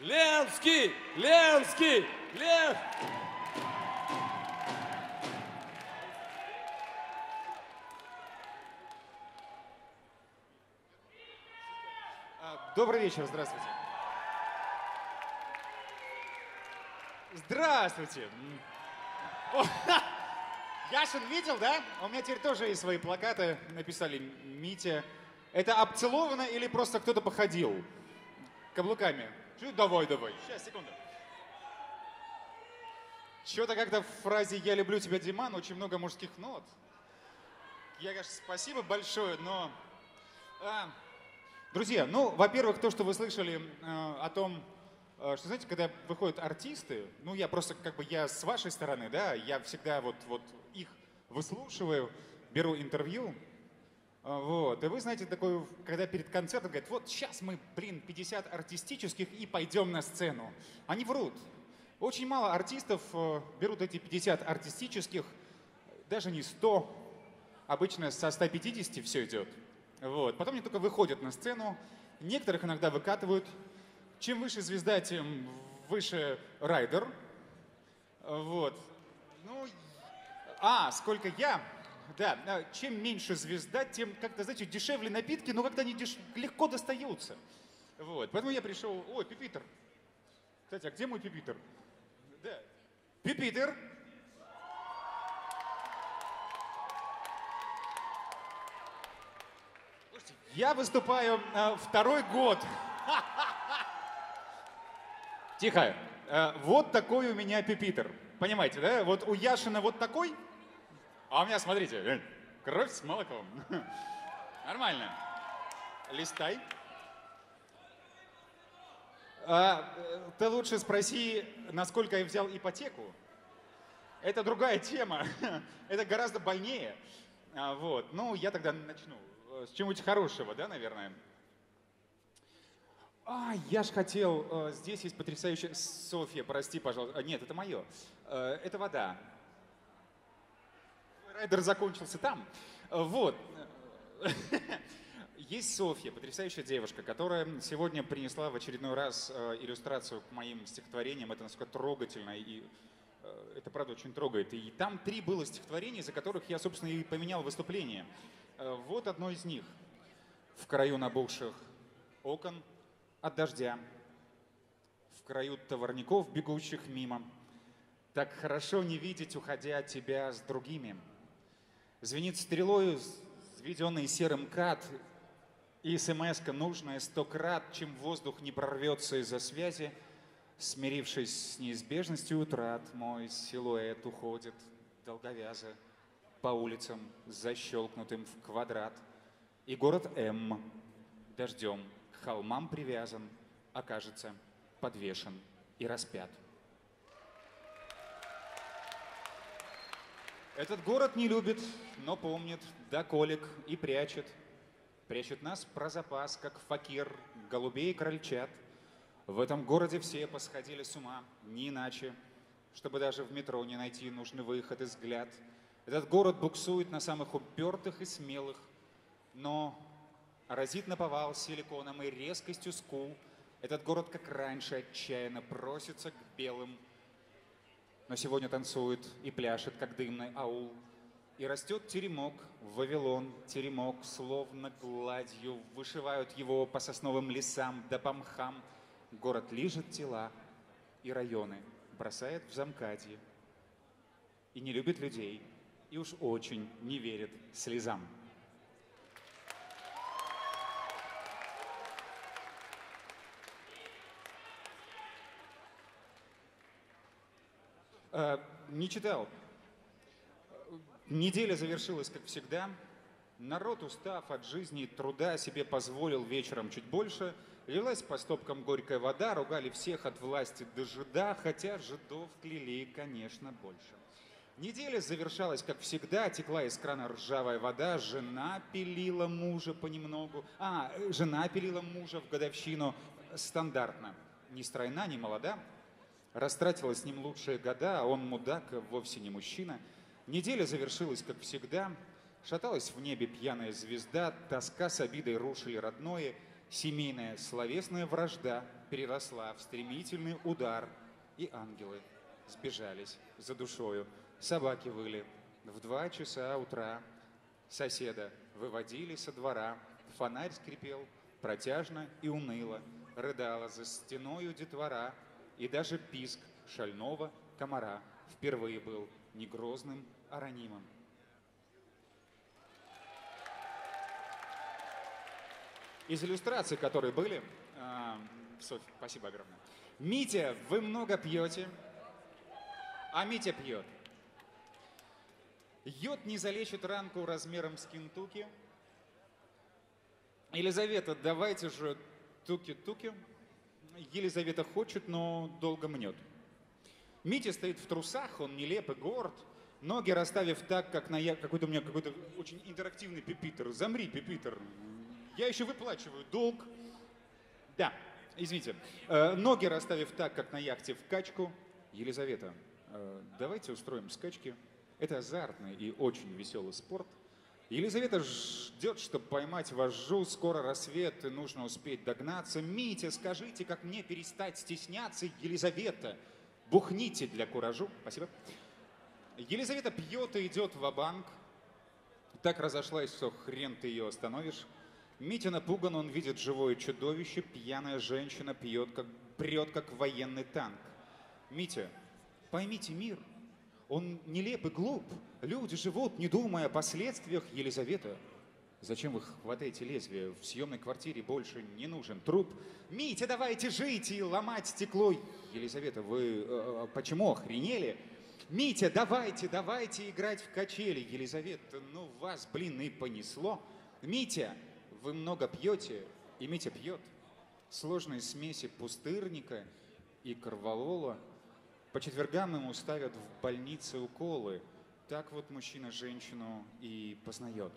Ленский! Ленский! Лен... Добрый вечер, здравствуйте. Здравствуйте. О, Яшин видел, да? У меня теперь тоже есть свои плакаты. Написали Митя. Это обцеловано или просто кто-то походил? Каблуками. Давай, давай. Сейчас, секунду. Что-то как-то в фразе «Я люблю тебя, Диман» очень много мужских нот. Я, конечно, спасибо большое, но... Друзья, ну, во-первых, то, что вы слышали о том, что, знаете, когда выходят артисты, ну, я просто, я с вашей стороны, да, я всегда вот их выслушиваю, беру интервью, вот, и вы знаете, такой, когда перед концертом говорят, вот сейчас мы, 50 артистических и пойдем на сцену. Они врут. Очень мало артистов берут эти 50 артистических, даже не 100, обычно со 150 все идет. Вот. Потом они только выходят на сцену, некоторых иногда выкатывают. Чем выше звезда, тем выше райдер. Вот. Ну, сколько я... Да, чем меньше звезда, тем как-то, знаете, дешевле напитки, но как-то они легко достаются. Вот. Поэтому я пришел... Ой, Пипитер. Кстати, а где мой Пипитер? Да. Пипитер. Я выступаю второй год. Тихо. Вот такой у меня Пипитер. Понимаете, да? Вот у Яшина вот такой, а у меня, смотрите, кровь с молоком. Нормально. Листай. Ты лучше спроси, насколько я взял ипотеку. Это другая тема. Это гораздо больнее. Вот. Ну, я тогда начну. С чего-нибудь хорошего, да, наверное? Я ж хотел, здесь есть потрясающая... Софья, прости, пожалуйста. Нет, это мое. Это вода. Райдер закончился там. Вот. Есть Софья, потрясающая девушка, которая сегодня принесла в очередной раз иллюстрацию к моим стихотворениям. Это насколько трогательно, и это, правда, очень трогает. И там 3 было стихотворений, за которых я, собственно, и поменял выступление. Вот одно из них. В краю набухших окон от дождя, в краю товарников, бегущих мимо, так хорошо не видеть, уходя тебя с другими. Звенит стрелою, взведенный серым кат, и смс-ка нужная 100 крат, чем воздух не прорвется из-за связи. Смирившись с неизбежностью утрат, мой силуэт уходит долговязо по улицам, защелкнутым в квадрат. И город М дождем к холмам привязан, окажется подвешен и распят. Этот город не любит, но помнит до колик и прячет. Прячет нас про запас, как факир, голубей и крольчат. В этом городе все посходили с ума, не иначе, чтобы даже в метро не найти нужный выход и взгляд. Этот город буксует на самых упертых и смелых, но разит наповал силиконом и резкостью скул. Этот город, как раньше, отчаянно просится к белым, но сегодня танцует и пляшет, как дымный аул. И растет теремок, Вавилон, теремок, словно гладью, вышивают его по сосновым лесам да по мхам. Город лижет тела и районы бросает в замкадье. И не любит людей, и уж очень не верит слезам. Не читал. Неделя завершилась, как всегда. Народ, устав от жизни и труда, себе позволил вечером чуть больше. Лилась по стопкам горькая вода, ругали всех от власти до жида, хотя жидов кляли, конечно, больше. Неделя завершалась, как всегда, текла из крана ржавая вода, жена пилила мужа понемногу. Жена пилила мужа в годовщину стандартно. Ни стройна, ни молода. Растратила с ним лучшие года, а он мудак, вовсе не мужчина. Неделя завершилась, как всегда. Шаталась в небе пьяная звезда, тоска с обидой рушили родное, семейная словесная вражда. переросла в стремительный удар, и ангелы сбежались за душою. Собаки выли в 2 часа утра, соседа выводили со двора, фонарь скрипел протяжно и уныло, рыдала за стеною детвора, и даже писк шального комара впервые был не грозным, а ранимым. Из иллюстраций, которые были, Софья, спасибо огромное. Митя, вы много пьете, а Митя пьет. Йод не залечит ранку размером с Кентукки. Елизавета, давайте же туки-туки. Елизавета хочет, но долго мнет. Митя стоит в трусах, он нелеп и горд. Ноги расставив так, как на какой-то у меня какой-то очень интерактивный пипитер. Замри, пипитер. Я еще выплачиваю долг. Да, извините. Ноги расставив так, как на яхте в качку. Елизавета, давайте устроим скачки. Это азартный и очень веселый спорт. Елизавета ждет, чтобы поймать вожжу. Скоро рассвет, и нужно успеть догнаться. Митя, скажите, как мне перестать стесняться? Елизавета, бухните для куражу. Спасибо. Елизавета пьет и идет ва-банк. Так разошлась, что хрен ты ее остановишь. Митя напуган, он видит живое чудовище. Пьяная женщина прет, как военный танк. Митя, поймите мир. Он нелеп и глуп. Люди живут, не думая о последствиях. Елизавета, зачем вы хватаете лезвие? В съемной квартире больше не нужен труп. Митя, давайте жить и ломать стекло. Елизавета, вы почему охренели? Митя, давайте играть в качели. Елизавета, ну вас, блин, и понесло. Митя, вы много пьете, и Митя пьет. Сложные смеси пустырника и корвалола. По четвергам ему ставят в больнице уколы. Так вот мужчина женщину и познает.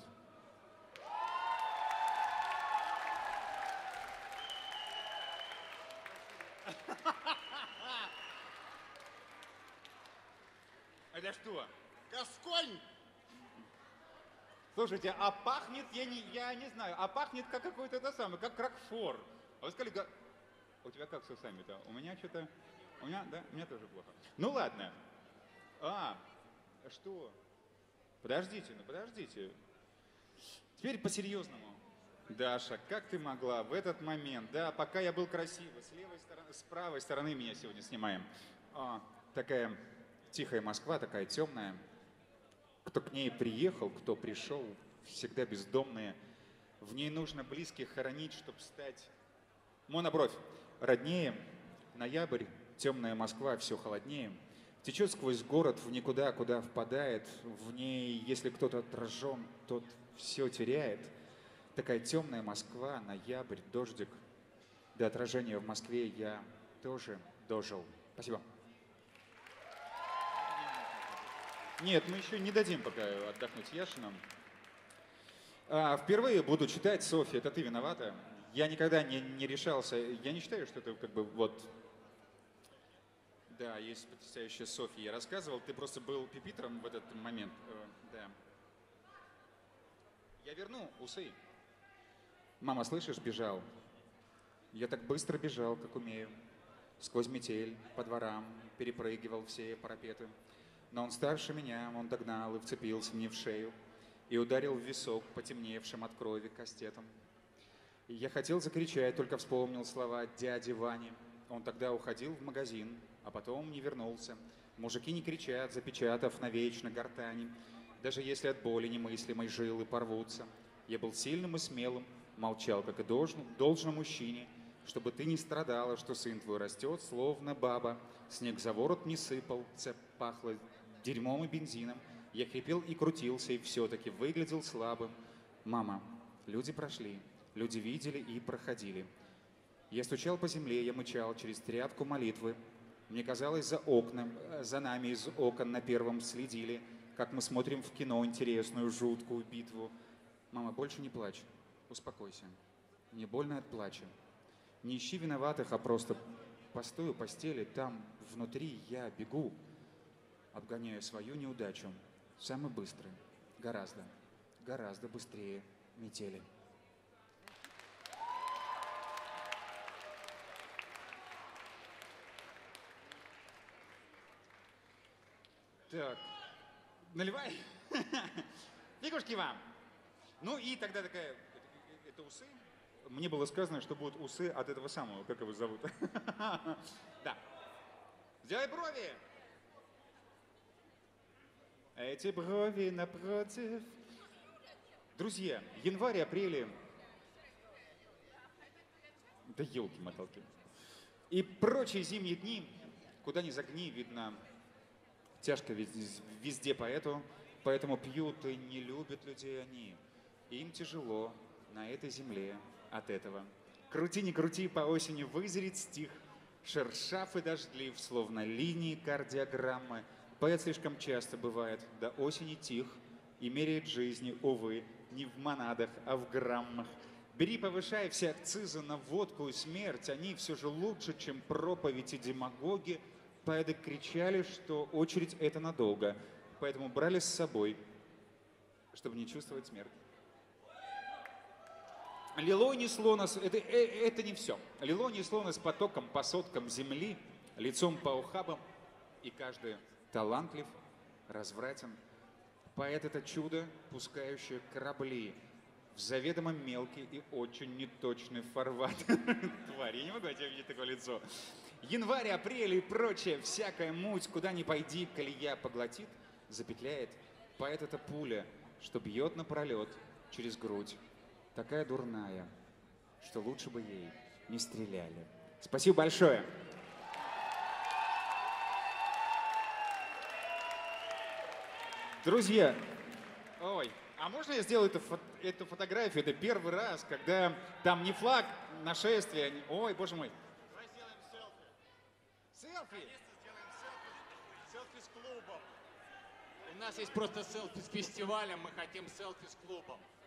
Это что? Гасконь! Слушайте, а пахнет, я не знаю, а пахнет как какой-то это самый, как Кракфор. А вы сказали, у тебя как с усами-то? У меня что-то... У меня тоже плохо. Ну ладно. Что? Подождите. Теперь по-серьезному. Даша, как ты могла в этот момент, да, пока я был красивый, с правой стороны меня сегодня снимаем. Такая тихая Москва, такая темная. Кто к ней приехал, кто пришел, всегда бездомные. В ней нужно близких хоронить, чтобы стать... Монобровь. Роднее, ноябрь. Темная Москва, все холоднее. Течет сквозь город в никуда, куда впадает. В ней, если кто-то отражен, тот все теряет. Такая темная Москва, ноябрь, дождик. До отражения в Москве я тоже дожил. Спасибо. Нет, мы еще не дадим пока отдохнуть Яшинам. Впервые буду читать, Софья, это ты виновата. Я никогда не решался, я не считаю, что это как бы вот... Да, есть потрясающая Софья. Я рассказывал, ты просто был пипитером в этот момент. Да. Я верну усы. Мама, слышишь, бежал. Я так быстро бежал, как умею. Сквозь метель, по дворам, перепрыгивал все парапеты. Но он старше меня, он догнал и вцепился мне в шею. И ударил в висок, потемневшим от крови кастетом. И я хотел закричать, только вспомнил слова дяди Вани. Он тогда уходил в магазин, а потом не вернулся. Мужики не кричат, запечатав навечно гортани, даже если от боли немыслимой жилы порвутся. Я был сильным и смелым, молчал, как и должно мужчине, чтобы ты не страдала, что сын твой растет, словно баба. Снег за ворот не сыпал, цепь пахла дерьмом и бензином. Я хрипел и крутился, и все-таки выглядел слабым. Мама, люди прошли, люди видели и проходили. Я стучал по земле, я мычал через тряпку молитвы. Мне казалось, за нами из окон на первом следили, как мы смотрим в кино интересную, жуткую битву. Мама, больше не плачь, успокойся. Мне больно от плача. Не ищи виноватых, а просто постой у постели, там внутри я бегу, обгоняя свою неудачу. Самый быстрый, гораздо быстрее метели. Так, наливай. Фигушки вам. Ну и тогда такая, это усы. Мне было сказано, что будут усы от этого самого, как его зовут. Да. Сделай брови. Эти брови напротив. Друзья, январь, апрель. Да елки-моталки. И прочие зимние дни, куда ни загни, видно, тяжко везде поэтому пьют и не любят людей они. Им тяжело на этой земле от этого. Крути, не крути, по осени вызрит стих, шершав и дождлив, словно линии кардиограммы. Поэт слишком часто бывает до осени тих и меряет жизни, увы, не в монадах, а в граммах. Бери, повышай все акцизы на водку и смерть, они все же лучше, чем проповедь и демагоги. Поэты кричали, что очередь это надолго, поэтому брали с собой, чтобы не чувствовать смерть. Лило несло нас, это не все. Лило несло нас потоком по соткам земли, лицом по ухабам, и каждый талантлив, развратен. Поэт — это чудо, пускающее корабли в заведомо мелкий и очень неточный фарватер. Тварь, я не могу тебе видеть такое лицо. Январь, апрель и прочее, всякая муть, куда ни пойди, колея поглотит, запетляет. Поэт — это пуля, что бьет напролет через грудь. Такая дурная, что лучше бы ей не стреляли. Спасибо большое. Друзья, ой, а можно я сделаю эту фотографию? Это первый раз, когда там не флаг нашествия. Ой, боже мой. Давай сделаем селфи. Селфи? Наконец-то сделаем селфи. Селфи с клубом. У нас есть просто селфи с фестивалем, мы хотим селфи с клубом.